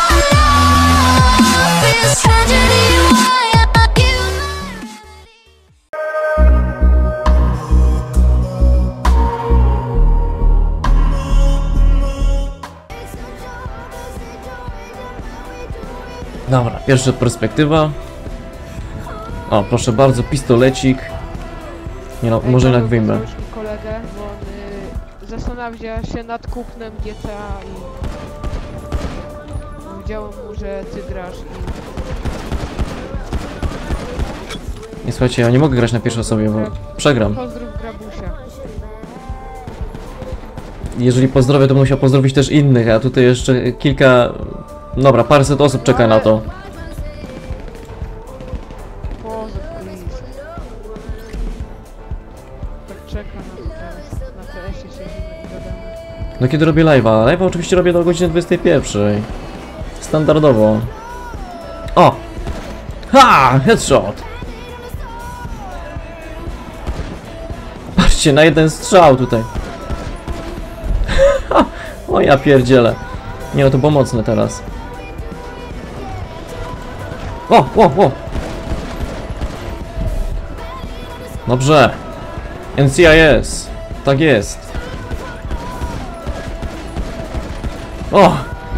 Dobra, pierwsza perspektywa. O, proszę bardzo, pistolecik. Nie no, może jednak wyjmę. Kolegę, bo on zastanawia się nad kupnem GTA i powiedziałem mu, że ty grasz i... Nie, słuchajcie, ja nie mogę grać na pierwszej osobie, bo przegram. Pozdrów Grabusia. Jeżeli pozdrowię, to musiał pozdrowić też innych, a tutaj jeszcze kilka... Dobra, paręset osób czeka na to. Pozdrów, please. Tak czeka na to teraz. Na PS-ie siedzimy i gadamy. No kiedy robię live'a? Live'a oczywiście robię do godziny 21. Standardowo. O! Ha! Headshot! Patrzcie, na jeden strzał tutaj. O ja pierdzielę. Nie, no to było mocne teraz. O! Dobrze. NCIS. Tak jest. O!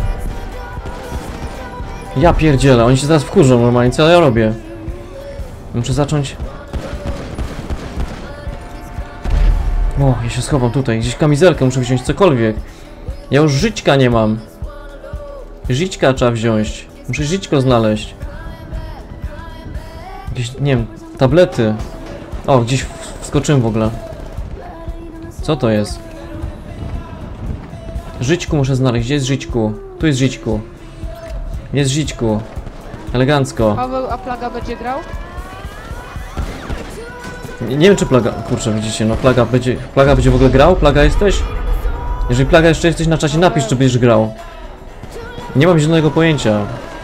Ja pierdzielę, oni się zaraz wkurzą normalnie, co ja robię? Muszę zacząć... O, ja się schowam tutaj, gdzieś kamizelkę muszę wziąć, cokolwiek. Ja już żyćka nie mam. Żyćka trzeba wziąć. Muszę żyćko znaleźć. Jakieś, nie wiem, tablety. O, gdzieś wskoczyłem w ogóle. Co to jest? Żyćku muszę znaleźć, gdzie jest żyćku? Tu jest żyćku. Jest żyćku. Elegancko. Paweł, a Plaga będzie grał? Nie wiem czy Plaga... Kurczę, widzicie, no Plaga będzie w ogóle grał? Plaga jesteś? Jeżeli Plaga jeszcze jesteś na czacie, napisz czy będziesz grał. Nie mam żadnego pojęcia.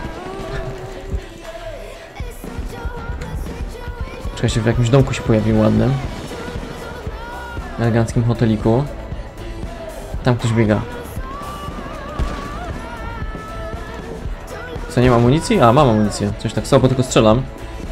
Czekajcie, w jakimś domku się pojawił ładnym. Eleganckim hoteliku. Tam ktoś biega. Co, nie ma amunicji? A, mam amunicję. Coś tak słabo, tylko strzelam.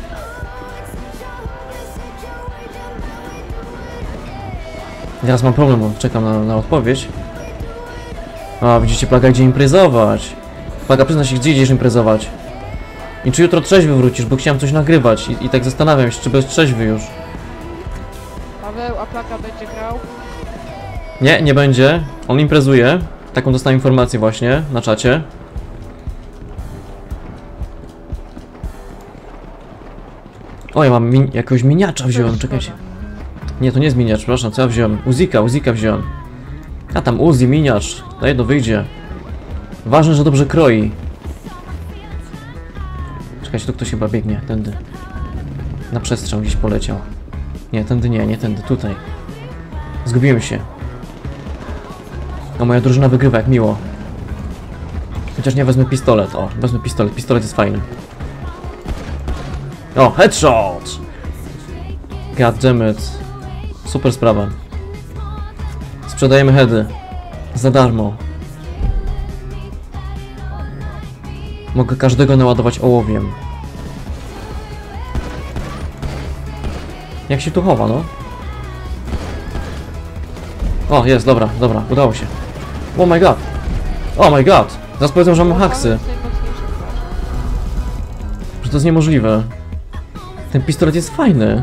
Teraz mam problem, bo czekam na odpowiedź. A, widzicie, Plaga idzie imprezować. Plaga, przyzna się, gdzie idziesz imprezować? I czy jutro trzeźwy wrócisz, bo chciałem coś nagrywać i tak zastanawiam się, czy bez trzeźwy już. Paweł, a Plaga będzie grał? Nie, nie będzie. On imprezuje. Taką dostałem informację właśnie na czacie. O, ja mam jakiegoś miniacza wziąłem, czekajcie. Nie, to nie jest miniacz, przepraszam, co ja wziąłem? Uzika wziąłem. A tam Uzi, miniacz, na jedno wyjdzie. Ważne, że dobrze kroi. Czekajcie, tu ktoś chyba biegnie, tędy. Na przestrzał gdzieś poleciał. Nie, tędy nie tędy, tutaj. Zgubiłem się. No, moja drużyna wygrywa, jak miło. Chociaż nie wezmę pistolet, o, wezmę pistolet, pistolet jest fajny. O, headshot! God damn it. Super sprawa. Sprzedajemy heady. Za darmo. Mogę każdego naładować ołowiem. Jak się tu chowa, no? O, jest, dobra, udało się. Oh my god! Oh my god! Zaraz powiedzą, że mam haksy. Że to jest niemożliwe. Ten pistolet jest fajny.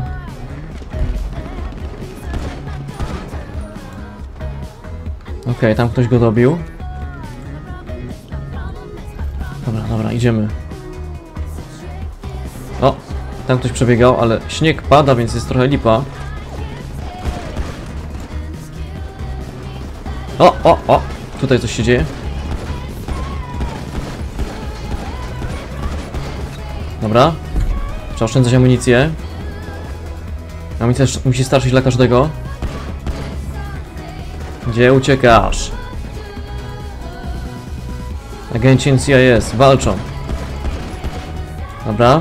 Okej, tam ktoś go dobił. Dobra, idziemy. O, tam ktoś przebiegał, ale śnieg pada, więc jest trochę lipa. O, tutaj coś się dzieje. Dobra. Trzeba oszczędzać amunicję. Amunicja musi starczyć dla każdego. Gdzie uciekasz? Agenci NCIS walczą. Dobra.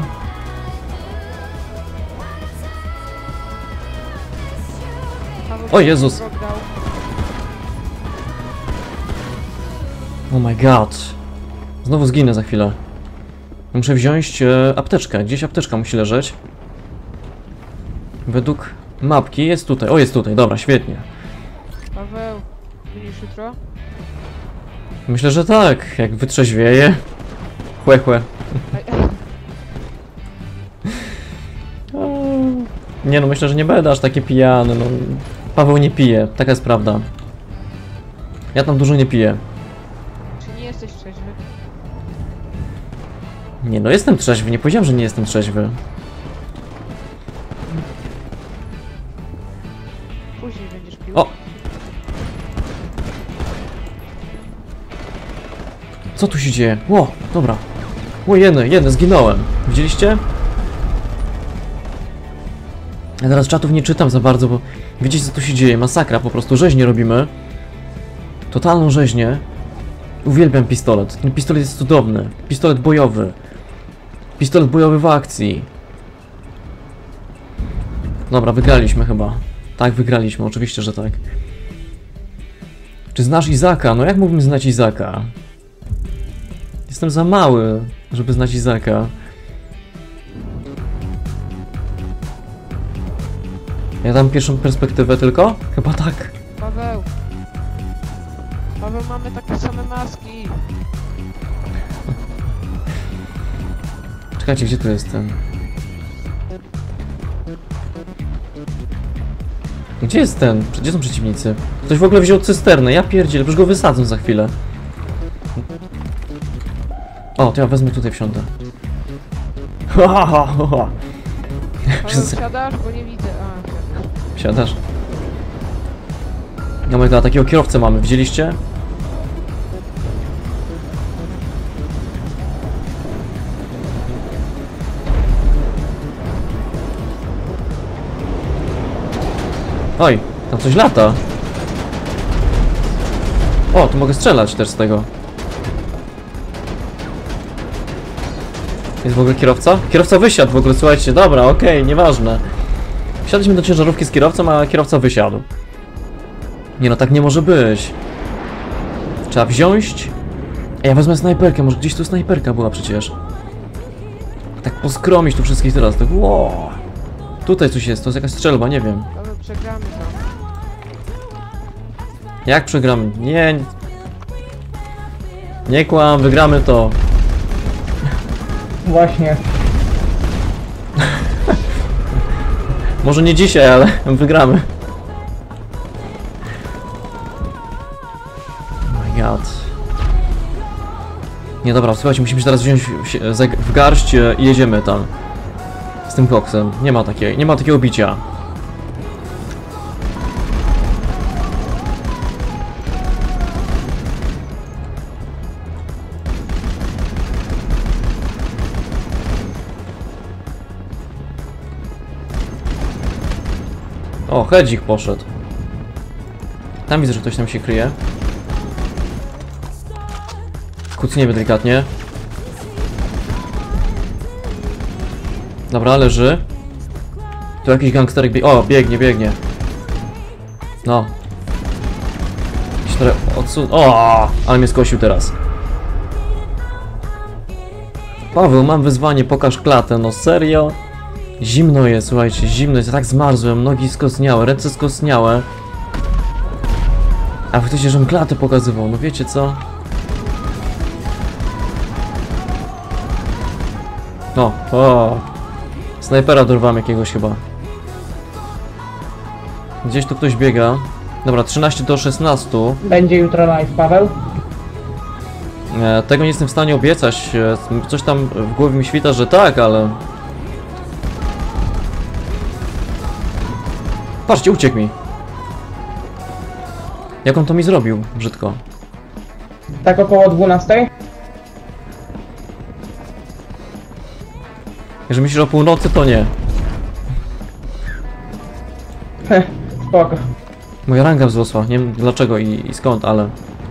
O Jezus! Oh my god. Znowu zginę za chwilę. Muszę wziąć apteczkę. Gdzieś apteczka musi leżeć. Według mapki jest tutaj. O, jest tutaj. Dobra, świetnie. Paweł, będziesz jutro? Myślę, że tak. Jak wytrzeźwieje. Chłe, chłe. Nie no, myślę, że nie będę aż taki pijany. No, Paweł nie pije. Taka jest prawda. Ja tam dużo nie piję. Czy nie jesteś trzeźwy? Nie no, jestem trzeźwy. Nie powiedziałem, że nie jestem trzeźwy. Później będziesz pił. O! Co tu się dzieje? Ło, dobra. O, jeden, zginąłem. Widzieliście? Ja teraz czatów nie czytam za bardzo, bo widzicie co tu się dzieje. Masakra, po prostu rzeźnię robimy. Totalną rzeźnię. Uwielbiam pistolet. Ten pistolet jest cudowny. Pistolet bojowy. Pistolet bojowy w akcji. Dobra, wygraliśmy chyba. Tak, wygraliśmy, oczywiście, że tak. Czy znasz Izaka? No jak mógłbym znać Izaka? Jestem za mały, żeby znać Izaka. Ja dam pierwszą perspektywę tylko? Chyba tak. Paweł! Paweł, mamy takie same maski! Czekajcie, gdzie tu jest ten? Gdzie jest ten? Gdzie są przeciwnicy? Ktoś w ogóle wziął cysternę, ja pierdzielę, przecież go wysadzę za chwilę. O, to ja wezmę tutaj, wsiądę. Paweł, wsiadasz? Bo nie widzę. A, Wsiadasz? Oh my god, takiego kierowcę mamy, widzieliście? Oj, tam coś lata. O, tu mogę strzelać też z tego. Jest w ogóle kierowca? Kierowca wysiadł w ogóle, słuchajcie, dobra, okej, nieważne. Wsiadliśmy do ciężarówki z kierowcą, a kierowca wysiadł. Nie no, tak nie może być. Trzeba wziąć... Ej, ja wezmę snajperkę, może gdzieś tu snajperka była przecież. Tak poskromić tu wszystkich teraz, tak wow. Tutaj coś jest, to jest jakaś strzelba, nie wiem. Paweł, przegramy tam. Jak przegramy? Nie... Nie kłam, wygramy to. Właśnie. Może nie dzisiaj, ale wygramy. Oh my god. Nie dobra, słuchajcie, musimy się teraz wziąć w garść i jedziemy tam. Z tym koksem. Nie ma takiego bicia. O, hedzik poszedł. Tam widzę, że ktoś tam się kryje. Kucniemy delikatnie. Dobra, leży. Tu jakiś gangsterek biegnie. O, biegnie. No. O, ale mnie skosił teraz. Paweł, mam wyzwanie, pokaż klatę. No serio? Zimno jest, słuchajcie, zimno jest, ja tak zmarzłem, nogi skosniałe, ręce skosniałe. A wy chcecie, żebym klatę pokazywał, no wiecie co? O, snajpera dorwam jakiegoś chyba. Gdzieś tu ktoś biega. Dobra, 13 do 16. Będzie jutro live, Paweł? Tego nie jestem w stanie obiecać, coś tam w głowie mi świta, że tak, ale... Patrzcie, uciekł mi. Jak on to mi zrobił? Brzydko. Tak około 12? Jeżeli myślisz o północy, to nie. Spoko. Moja ranga wzrosła, nie wiem dlaczego i skąd, ale...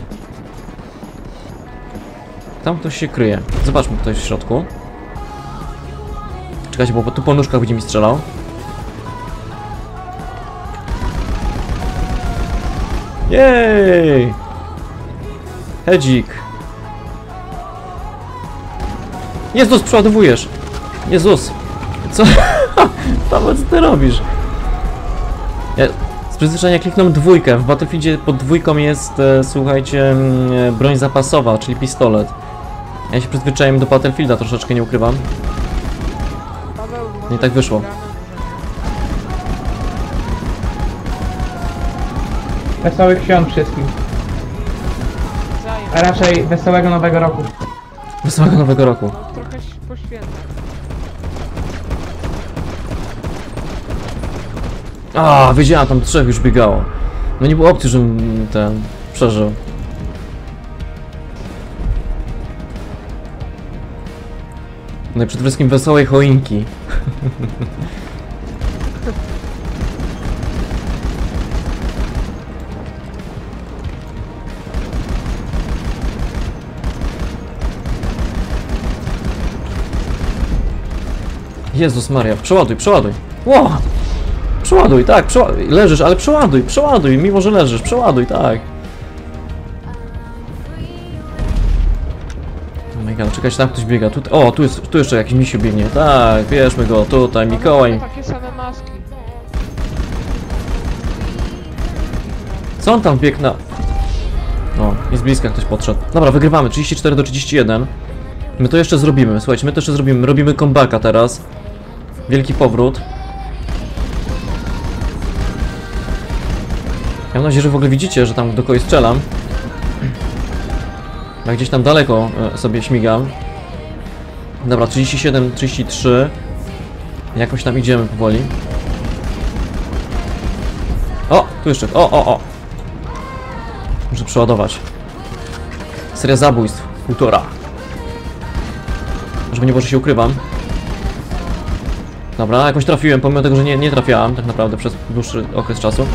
Tam ktoś się kryje. Zobaczmy, kto jest w środku. Czekajcie, bo tu po nóżkach będzie mi strzelał. Jej! Hedzik! Jezus, przeładowujesz! Jezus! Co? Paweł, co ty robisz? Ja z przyzwyczajenia kliknąłem dwójkę. W Battlefieldzie pod dwójką jest, słuchajcie, broń zapasowa, czyli pistolet. Ja się przyzwyczaiłem do Battlefielda, troszeczkę nie ukrywam. Paweł, Nie tak wyszło. Wesołych świąt wszystkim. A raczej wesołego nowego roku. Wesołego Nowego Roku. No, trochę się poświęcę. A, wiedziałem, tam 3 już biegało. No nie było opcji, żebym ten przeżył. No i przede wszystkim wesołej choinki. Jezus Maria, przeładuj, przeładuj. Ło! Przeładuj, tak, przeładuj. Leżysz, ale przeładuj, przeładuj, mimo że leżysz, przeładuj, tak. Oh my god, czekajcie, tam ktoś biega. O, tu jeszcze jakiś misiu biegnie. Tak, bierzmy go, tutaj, Mikołaj. Takie same maski. Co on tam biegł na... O, i z bliska ktoś podszedł. Dobra, wygrywamy, 34 do 31. My to jeszcze zrobimy, słuchajcie, my to jeszcze zrobimy. Robimy comebacka teraz. Wielki powrót. Ja mam nadzieję, że w ogóle widzicie, że tam do kogoś strzelam. Ja gdzieś tam daleko sobie śmigam. Dobra, 37, 33. Jakoś tam idziemy powoli. O, tu jeszcze, o. Muszę przeładować. Seria zabójstw, 1,5. Żeby nie było, że się ukrywam. Dobra, jakoś trafiłem, pomimo tego, że nie trafiałem tak naprawdę przez dłuższy okres czasu.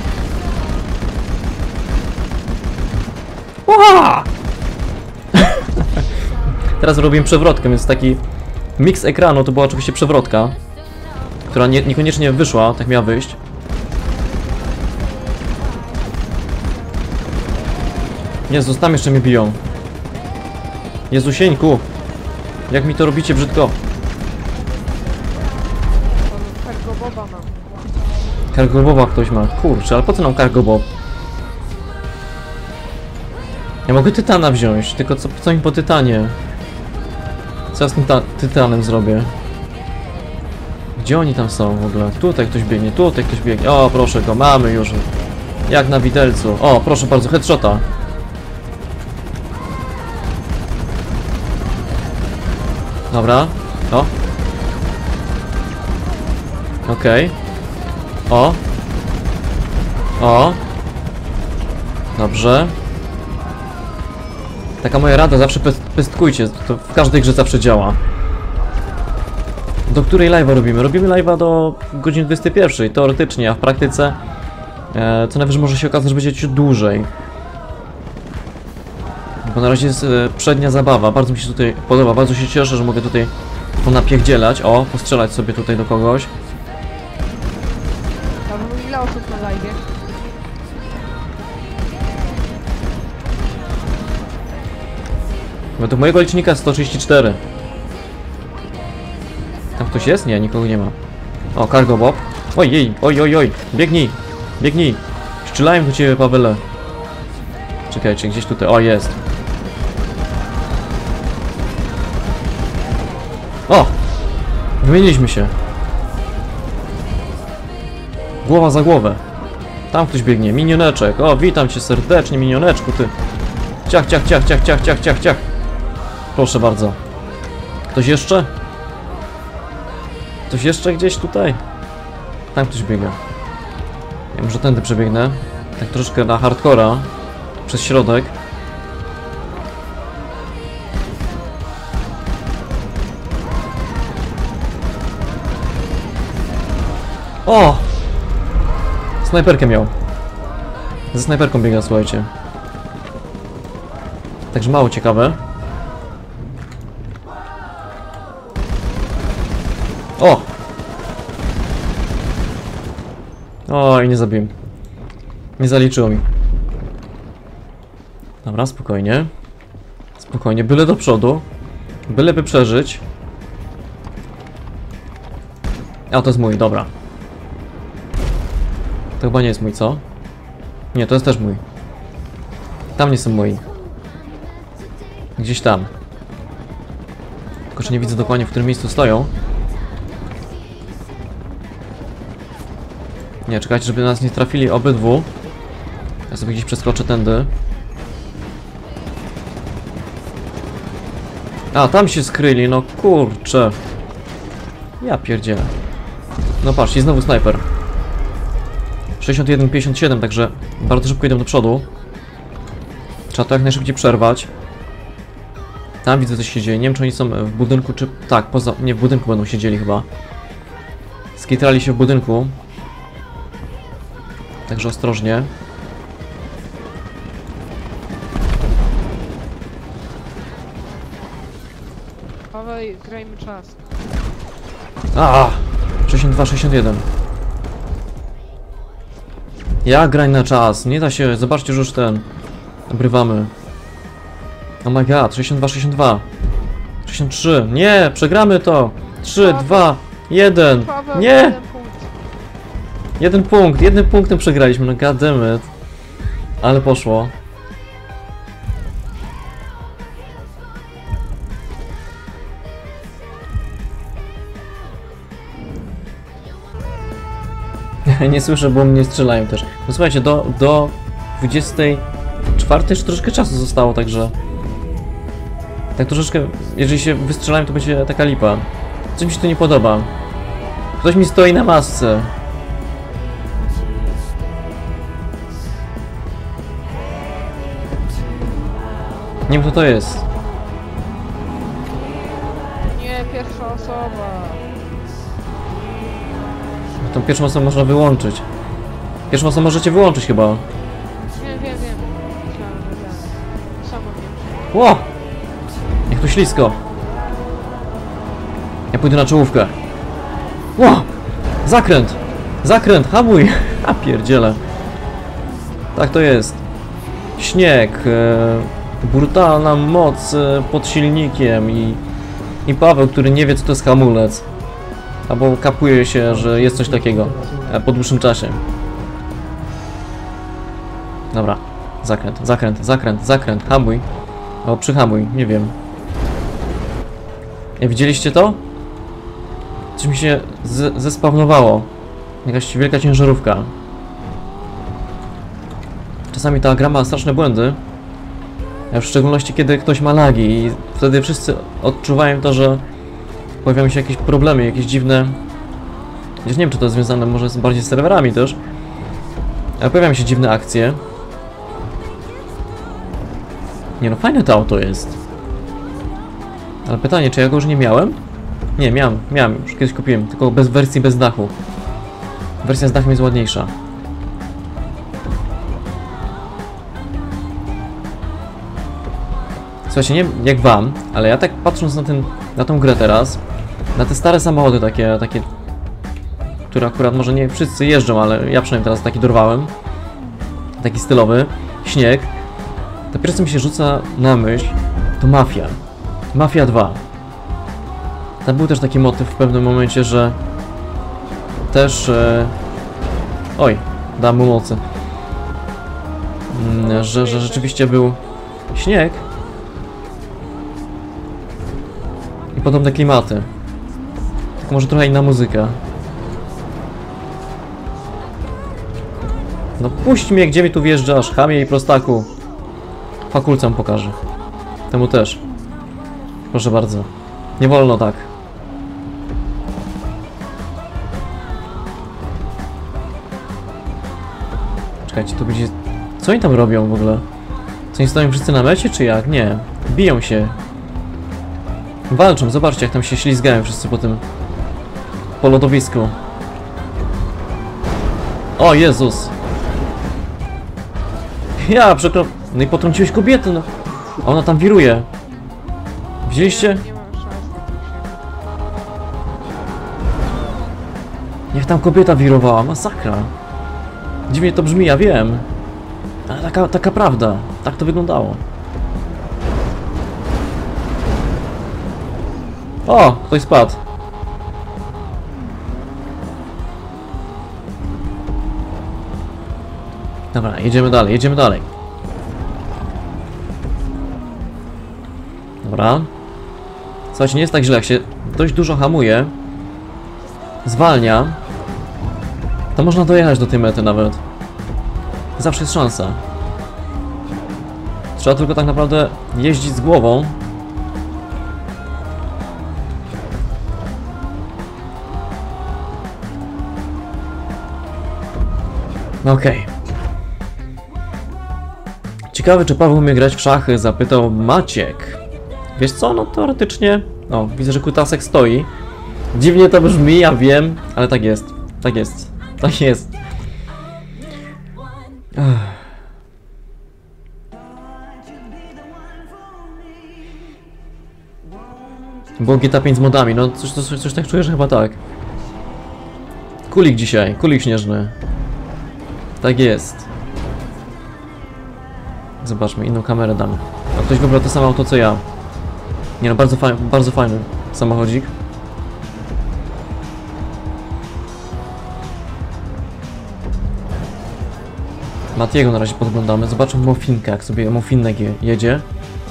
Ła! Teraz robiłem przewrotkę, więc taki miks ekranu to była oczywiście przewrotka, która niekoniecznie wyszła, tak miała wyjść. Jezus, tam jeszcze mnie biją. Jezusieńku! Jak mi to robicie brzydko? Cargo Boba mam. Cargo Boba ktoś ma. Kurczę, ale po co nam Cargo Bob? Ja mogę Tytana wziąć, tylko co mi po Tytanie? Co ja z tym Tytanem zrobię? Gdzie oni tam są w ogóle? Tutaj ktoś biegnie, tutaj ktoś biegnie. O, proszę go, mamy już. Jak na widelcu. O, proszę bardzo, headshota. Dobra, o. Okej. O. O. Dobrze. Taka moja rada, zawsze pestkujcie, to w każdej grze zawsze działa. Do której live'a robimy? Robimy live'a do godziny 21, teoretycznie, a w praktyce co najwyżej może się okazać, że będzie ciut dłużej. Bo na razie jest przednia zabawa, bardzo mi się tutaj podoba, bardzo się cieszę, że mogę tutaj ponapierdzielać, o, postrzelać sobie tutaj do kogoś. Paweł, ile osób na live? Według mojego licznika 134. Tam ktoś jest? Nie, nikogo nie ma. O, Cargo Bob. Ojej, oj. Biegnij, biegnij. Strzelają do ciebie, Pawele. Czekajcie, gdzieś tutaj. O, jest. O! Wymieniliśmy się. Głowa za głowę. Tam ktoś biegnie. Minioneczek. O, witam cię serdecznie, minioneczku, ty. Ciach. Proszę bardzo. Ktoś jeszcze? Ktoś jeszcze gdzieś tutaj? Tam ktoś biega. Ja może tędy przebiegnę. Tak troszkę na hardcora. Przez środek. O! Snajperkę miał. Ze snajperką biega, słuchajcie. Także mało ciekawe. O! O, i nie zabiłem. Nie zaliczyło mi. Dobra, spokojnie. Spokojnie, byle do przodu. Byleby przeżyć. A, to jest mój, dobra. To chyba nie jest mój, co? Nie, to jest też mój. Tam nie są moi. Gdzieś tam. Tylko, że nie widzę dokładnie, w którym miejscu stoją. Nie, czekajcie, żeby nas nie trafili obydwu. Ja sobie gdzieś przeskoczę tędy. A, tam się skryli, no kurczę. Ja pierdzielę. No patrz, i znowu snajper. 61-57, także bardzo szybko idę do przodu. Trzeba to jak najszybciej przerwać. Tam widzę, co się dzieje. Nie wiem, czy oni są w budynku, czy... Tak, poza... Nie, w budynku będą siedzieli chyba. Skitrali się w budynku. Także ostrożnie. Dawaj, grajmy czas. A! 62-61. Ja grań na czas. Nie da się. Zobaczcie, że już ten... Obrywamy. Oh my god. 62-62. 63. Nie! Przegramy to! 3, 2, 1. Paweł, Nie! jeden punkt. Jeden punkt. Jednym punktem przegraliśmy. No god damn it. Ale poszło. Nie słyszę, bo mnie strzelają też. No słuchajcie, do 24 jeszcze troszkę czasu zostało, także... Tak troszeczkę, jeżeli się wystrzelają, to będzie taka lipa. Coś mi się tu nie podoba. Ktoś mi stoi na masce. Nie wiem, kto to jest. Nie, pierwsza osoba. Tą pierwszą osobę można wyłączyć. Pierwszą osobę możecie wyłączyć chyba. Wiem. Myślałem, że wiem. Samo wiem. Ło! Jak tu ślisko. Ja pójdę na czołówkę. Ło! Zakręt! Zakręt! Hamuj! A pierdziele. Tak to jest. Śnieg. Brutalna moc pod silnikiem i Paweł, który nie wie, co to jest hamulec. Albo kapuje się, że jest coś takiego po dłuższym czasie. Dobra. Zakręt. Hamuj. O, przyhamuj, nie wiem. Widzieliście to? Coś mi się zespawnowało. Jakaś wielka ciężarówka. Czasami ta gra ma straszne błędy. A w szczególności kiedy ktoś ma lagi i wtedy wszyscy odczuwają to, że pojawiają się jakieś problemy, jakieś dziwne... Chociaż nie wiem, czy to jest związane może bardziej z serwerami też. Ale pojawiają się dziwne akcje. Nie no, fajne to auto jest. Ale pytanie, czy ja go już nie miałem? Nie, miałem, już kiedyś kupiłem, tylko bez wersji bez dachu. Wersja z dachem jest ładniejsza. Słuchajcie, nie wiem jak wam, ale ja tak patrząc na tą grę teraz, na te stare samochody takie, które akurat może nie wszyscy jeżdżą, ale ja przynajmniej teraz taki dorwałem, taki stylowy, śnieg, to pierwsze co mi się rzuca na myśl, to Mafia. Mafia 2. Tam był też taki motyw w pewnym momencie, że też... Oj, dam mu mocy. Że rzeczywiście był śnieg. I podobne klimaty. Tylko może trochę inna muzyka. No puść mnie, gdzie mi tu wjeżdżasz, chamie i prostaku. Fakulcom pokażę. Temu też. Proszę bardzo. Nie wolno tak. Czekajcie, tu będzie... Co oni tam robią w ogóle? Co, oni stoją wszyscy na mecie, czy jak? Nie. Biją się. Walczą, zobaczcie jak tam się ślizgają wszyscy po tym... po lodowisku. O Jezus! Ja przekro... No i potrąciłeś kobietę, no. A ona tam wiruje. Widzieliście? Nie mam szans na to. Niech tam kobieta wirowała, masakra. Dziwnie to brzmi, ja wiem. Ale taka prawda. Tak to wyglądało. O! Ktoś spadł. Dobra, jedziemy dalej, jedziemy dalej. Dobra. Słuchajcie, nie jest tak źle, jak się dość dużo hamuje, zwalnia, to można dojechać do tej mety nawet. Zawsze jest szansa. Trzeba tylko tak naprawdę jeździć z głową. Okej. Ciekawe, czy Paweł umie grać w szachy? Zapytał Maciek. Wiesz co, no teoretycznie... O, widzę, że kutasek stoi. Dziwnie to brzmi, ja wiem, ale tak jest. Tak jest. Tak jest. Ech. Było GTA 5 z modami, no coś tak czuję, że chyba tak. Kulik dzisiaj, kulik śnieżny. Tak jest. Zobaczmy, inną kamerę dam. A ktoś wybrał to samo auto co ja. Nie no, bardzo fajny samochodzik. Matiego na razie podglądamy. Zobaczmy Mofinkę, jak sobie Mofinek jedzie.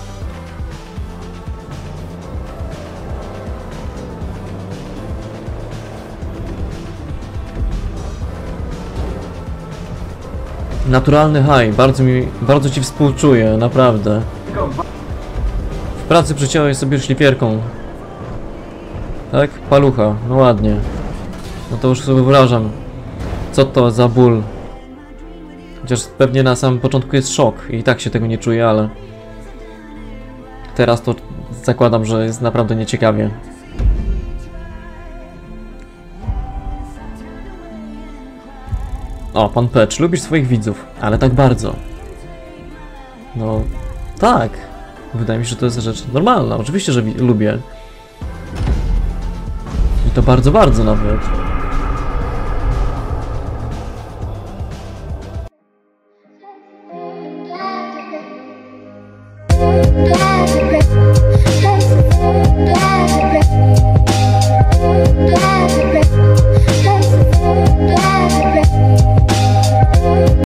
Naturalny high, bardzo ci współczuję, naprawdę. W pracy przyciąłeś sobie szlifierką. Tak? Palucha, no ładnie. No to już sobie wyobrażam, co to za ból. Chociaż pewnie na samym początku jest szok i tak się tego nie czuję, ale... Teraz to zakładam, że jest naprawdę nieciekawie. O, pan Pecz, lubisz swoich widzów, ale tak bardzo. No, tak. Wydaje mi się, że to jest rzecz normalna. Oczywiście, że lubię. I to bardzo, bardzo nawet.